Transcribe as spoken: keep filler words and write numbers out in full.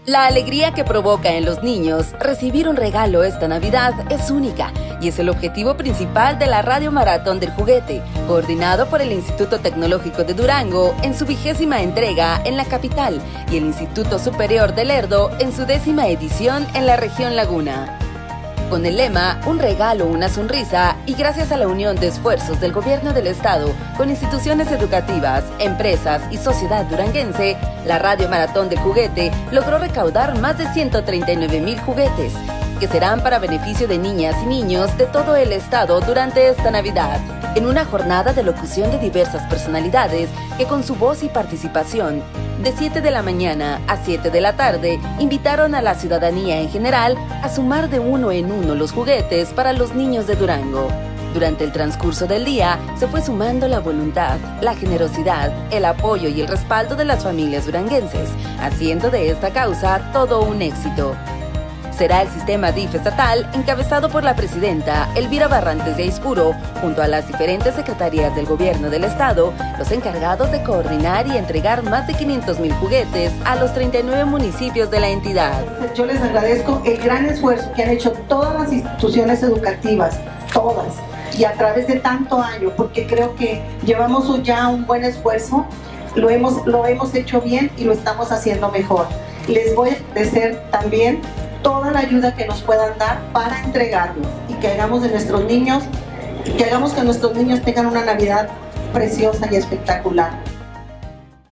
La alegría que provoca en los niños recibir un regalo esta Navidad es única y es el objetivo principal de la Radio Maratón del Juguete, coordinado por el Instituto Tecnológico de Durango en su vigésima entrega en la capital y el Instituto Superior de Lerdo en su décima edición en la región Laguna. Con el lema Un regalo, una sonrisa y gracias a la unión de esfuerzos del gobierno del estado con instituciones educativas, empresas y sociedad duranguense, la Radio Maratón del Juguete logró recaudar más de ciento treinta y nueve mil juguetes, que serán para beneficio de niñas y niños de todo el estado durante esta Navidad. En una jornada de locución de diversas personalidades que con su voz y participación, de siete de la mañana a siete de la tarde, invitaron a la ciudadanía en general a sumar de uno en uno los juguetes para los niños de Durango. Durante el transcurso del día, se fue sumando la voluntad, la generosidad, el apoyo y el respaldo de las familias duranguenses, haciendo de esta causa todo un éxito. Será el sistema D I F estatal, encabezado por la presidenta Elvira Barrantes de Aispuro, junto a las diferentes secretarías del gobierno del estado, los encargados de coordinar y entregar más de quinientos mil juguetes a los treinta y nueve municipios de la entidad. Yo les agradezco el gran esfuerzo que han hecho todas las instituciones educativas, todas, y a través de tanto año, porque creo que llevamos ya un buen esfuerzo, lo hemos, lo hemos hecho bien y lo estamos haciendo mejor. Les voy a agradecer también toda la ayuda que nos puedan dar para entregarlos y que hagamos de nuestros niños, que hagamos que nuestros niños tengan una Navidad preciosa y espectacular.